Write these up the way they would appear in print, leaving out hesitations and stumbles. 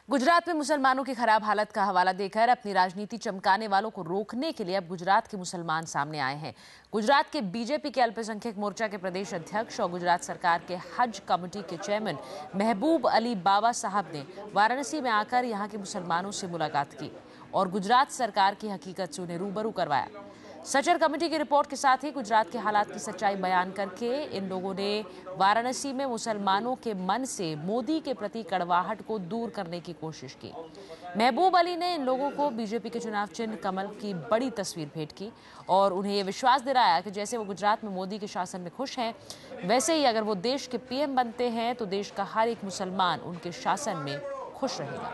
गुजरात में मुसलमानों की खराब हालत का हवाला देकर अपनी राजनीति चमकाने वालों को रोकने के लिए अब गुजरात के मुसलमान सामने आए हैं। गुजरात के बीजेपी के अल्पसंख्यक मोर्चा के प्रदेश अध्यक्ष और गुजरात सरकार के हज कमेटी के चेयरमैन महबूब अली बाबा साहब ने वाराणसी में आकर यहां के मुसलमानों से मुलाकात की और गुजरात सरकार की हकीकत से उन्हें रूबरू करवाया। सचर कमेटी की रिपोर्ट के साथ ही गुजरात के हालात की सच्चाई बयान करके इन लोगों ने वाराणसी में मुसलमानों के मन से मोदी के प्रति कड़वाहट को दूर करने की कोशिश की। महबूब अली ने इन लोगों को बीजेपी के चुनाव चिन्ह कमल की बड़ी तस्वीर भेंट की और उन्हें यह विश्वास दिलाया कि जैसे वो गुजरात में मोदी के शासन में खुश हैं, वैसे ही अगर वो देश के पीएम बनते हैं तो देश का हर एक मुसलमान उनके शासन में खुश रहेगा।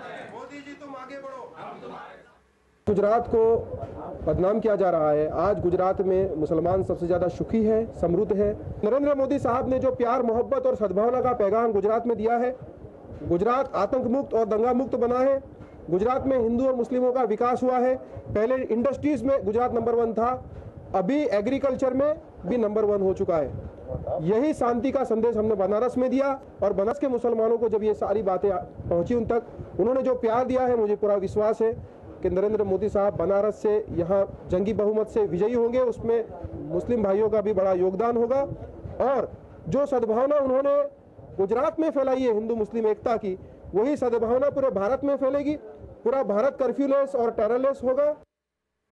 गुजरात को बदनाम किया जा रहा है। आज गुजरात में मुसलमान सबसे ज्यादा सुखी है, समृद्ध है। नरेंद्र मोदी साहब ने जो प्यार, मोहब्बत और सद्भावना का पैगाम गुजरात में दिया है, गुजरात आतंक मुक्त और दंगा मुक्त बना है। गुजरात में हिंदू और मुस्लिमों का विकास हुआ है। पहले इंडस्ट्रीज में गुजरात नंबर 1 था, अभी एग्रीकल्चर में भी नंबर 1 हो चुका है। यही शांति का संदेश हमने बनारस में दिया और बनारस के मुसलमानों को जब ये सारी बातें पहुंची उन तक, उन्होंने जो प्यार दिया है, मुझे पूरा विश्वास है कि नरेंद्र मोदी साहब बनारस से यहाँ जंगी बहुमत से विजयी होंगे। उसमें मुस्लिम भाइयों का भी बड़ा योगदान होगा और जो सद्भावना उन्होंने गुजरात में फैलाई है हिंदू मुस्लिम एकता की, वही सद्भावना पूरे भारत में फैलेगी। पूरा भारत कर्फ्यूलेस और टेररलेस होगा।